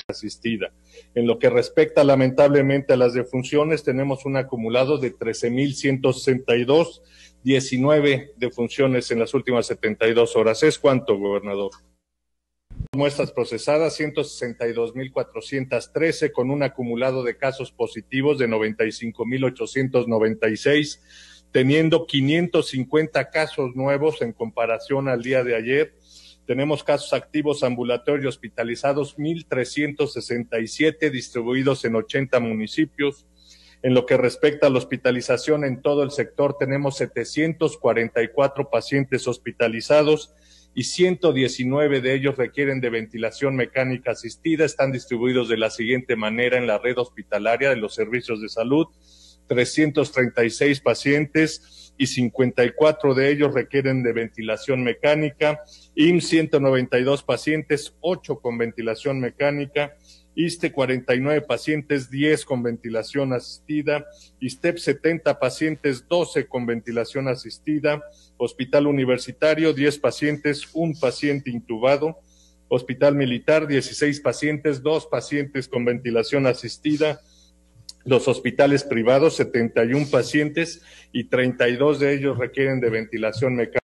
asistida. En lo que respecta lamentablemente a las defunciones, tenemos un acumulado de 13,162, 19 defunciones en las últimas 72 horas. ¿Es cuánto, gobernador? Muestras procesadas 162,413, con un acumulado de casos positivos de 95,896, teniendo 550 casos nuevos en comparación al día de ayer. Tenemos casos activos ambulatorios hospitalizados 1,367, distribuidos en 80 municipios. En lo que respecta a la hospitalización en todo el sector, tenemos 744 pacientes hospitalizados y 119 de ellos requieren de ventilación mecánica asistida. Están distribuidos de la siguiente manera en la red hospitalaria de los servicios de salud: 336 pacientes y 54 de ellos requieren de ventilación mecánica, IMSS 192 pacientes, 8 con ventilación mecánica, ISSSTE 49 pacientes, 10 con ventilación asistida, ISSSTEP 70 pacientes, 12 con ventilación asistida, Hospital Universitario 10 pacientes, 1 paciente intubado, Hospital Militar 16 pacientes, 2 pacientes con ventilación asistida, los hospitales privados 71 pacientes y 32 de ellos requieren de ventilación mecánica.